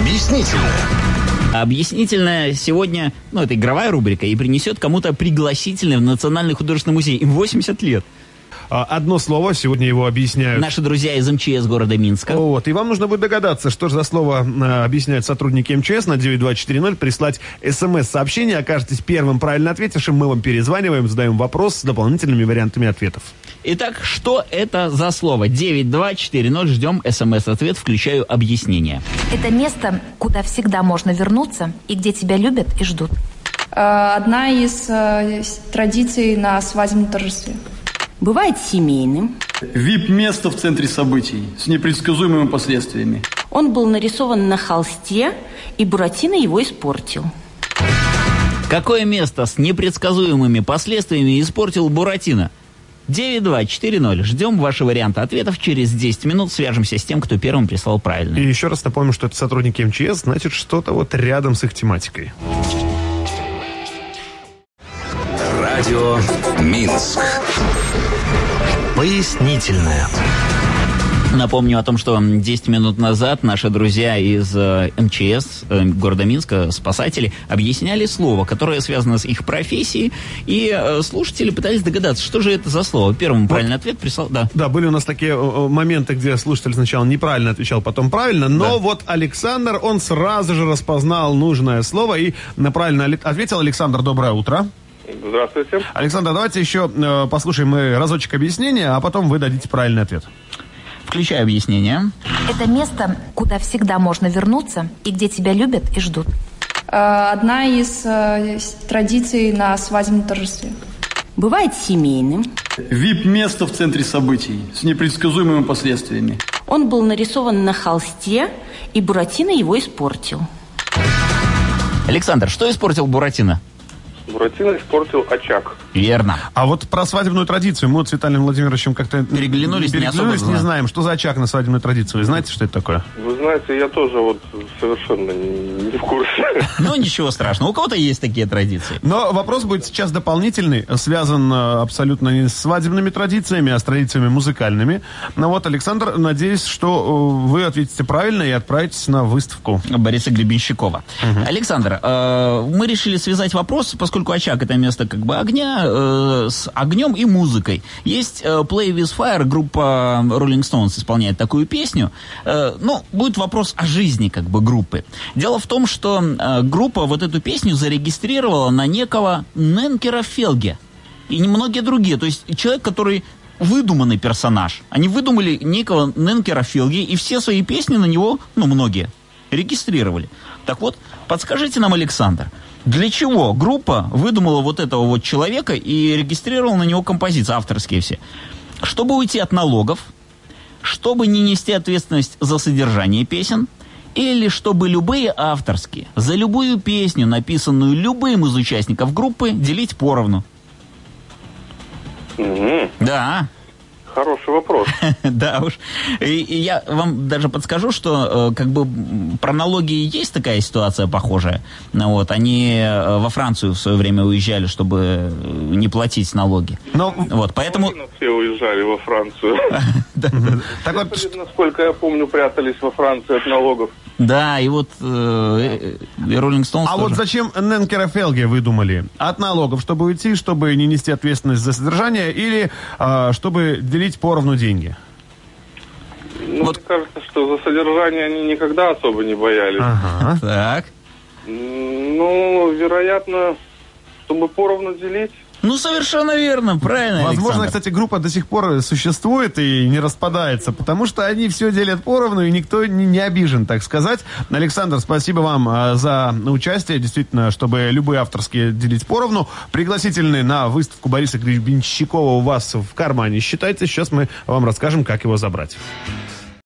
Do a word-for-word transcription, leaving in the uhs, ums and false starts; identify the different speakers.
Speaker 1: Объяснительная.
Speaker 2: Объяснительная сегодня, ну, это игровая рубрика, и принесет кому-то пригласительный в Национальный художественный музей. Им восемьдесят лет.
Speaker 3: Одно слово, сегодня его объясняют
Speaker 2: наши друзья из эм че эс города Минска.
Speaker 3: Вот, и вам нужно будет догадаться, что же за слово э, объясняют сотрудники эм че эс. На девять два четыре ноль прислать смс-сообщение. Окажетесь первым правильно ответившим, мы вам перезваниваем, задаем вопрос с дополнительными вариантами ответов.
Speaker 2: Итак, что это за слово? девять два четыре ноль, ждем смс-ответ, включаю объяснение.
Speaker 4: Это место, куда всегда можно вернуться и где тебя любят и ждут.
Speaker 5: Одна из э, традиций на свадебном торжестве.
Speaker 6: Бывает семейным.
Speaker 7: ви ай пи-место в центре событий с непредсказуемыми последствиями.
Speaker 6: Он был нарисован на холсте, и Буратино его испортил.
Speaker 2: Какое место с непредсказуемыми последствиями испортил Буратино? девять два четыре ноль. Ждем ваши варианты ответов. Через десять минут свяжемся с тем, кто первым прислал правильно.
Speaker 3: И еще раз напомню, что это сотрудники эм че эс, значит, что-то вот рядом с их тематикой.
Speaker 1: Радио Минск. Пояснительная.
Speaker 2: Напомню о том, что десять минут назад наши друзья из эм че эс э, города Минска, спасатели, объясняли слово, которое связано с их профессией, и э, слушатели пытались догадаться, что же это за слово. Первым вот. Правильный ответ прислал... Да.
Speaker 3: да, были у нас такие моменты, где слушатель сначала неправильно отвечал, потом правильно, но
Speaker 2: да.
Speaker 3: вот Александр, он сразу же распознал нужное слово и правильно ответил. Александр, доброе утро.
Speaker 8: Здравствуйте.
Speaker 3: Александр, давайте еще э, послушаем мы разочек объяснения, а потом вы дадите правильный ответ.
Speaker 2: Включаю объяснение.
Speaker 4: Это место, куда всегда можно вернуться и где тебя любят и ждут.
Speaker 5: Одна из э, традиций на свадебном торжестве.
Speaker 6: Бывает семейным.
Speaker 7: ви ай пи-место в центре событий с непредсказуемыми последствиями.
Speaker 6: Он был нарисован на холсте, и Буратино его испортил.
Speaker 2: Александр, что испортил Буратино?
Speaker 8: Буратино испортил очаг.
Speaker 2: Верно.
Speaker 3: А вот про свадебную традицию мы вот с Виталием Владимировичем как-то
Speaker 2: переглянулись,
Speaker 3: переглянулись не, не знаем. Что за очаг на свадебную традицию? Вы знаете, что это такое?
Speaker 8: Вы знаете, я тоже вот совершенно не в курсе.
Speaker 2: Ну, ничего страшного. У кого-то есть такие традиции.
Speaker 3: Но вопрос будет сейчас дополнительный, связан абсолютно не с свадебными традициями, а с традициями музыкальными. Ну вот, Александр, надеюсь, что вы ответите правильно и отправитесь на выставку
Speaker 2: Бориса Гребенщикова. Угу. Александр, э, мы решили связать вопрос, поскольку очаг — это место как бы огня, э, с огнем и музыкой. Есть э, Play With Fire, группа Rolling Stones исполняет такую песню. Э, ну, будет вопрос о жизни как бы группы. Дело в том, что э, группа вот эту песню зарегистрировала на некого Ненкера Фелге и многие другие. То есть человек, который выдуманный персонаж. Они выдумали некого Ненкера Фелге и все свои песни на него, ну, многие, регистрировали. Так вот, подскажите нам, Александр, для чего группа выдумала вот этого вот человека и регистрировала на него композиции, авторские все? Чтобы уйти от налогов, чтобы не нести ответственность за содержание песен, или чтобы любые авторские, за любую песню, написанную любым из участников группы, делить поровну?
Speaker 8: Угу.
Speaker 2: Да.
Speaker 8: Хороший вопрос.
Speaker 2: Да уж. И, и я вам даже подскажу, что э, как бы про налоги есть такая ситуация похожая. Ну, вот, они э, во Францию в свое время уезжали, чтобы не платить налоги.
Speaker 3: Но...
Speaker 2: Вот, поэтому...
Speaker 8: Все уезжали во Францию. Насколько я помню, прятались во Франции от налогов.
Speaker 2: Да, и вот э, Rolling Stones
Speaker 3: А
Speaker 2: тоже.
Speaker 3: вот зачем Ненкера Фелге выдумали? От налогов, чтобы уйти, чтобы не нести ответственность за содержание, или э, чтобы делить поровну деньги?
Speaker 8: Ну, вот. Мне кажется, что за содержание они никогда особо не боялись.
Speaker 3: Ага.
Speaker 2: Так.
Speaker 8: Ну, вероятно, чтобы поровну делить.
Speaker 2: Ну, совершенно верно, правильно,
Speaker 3: Возможно,
Speaker 2: Александр.
Speaker 3: кстати, группа до сих пор существует и не распадается, потому что они все делят поровну, и никто не, не обижен, так сказать. Александр, спасибо вам а, за участие. Действительно, чтобы любые авторские делить поровну. Пригласительный на выставку Бориса Гребенщикова у вас в кармане. Считайте, сейчас мы вам расскажем, как его забрать.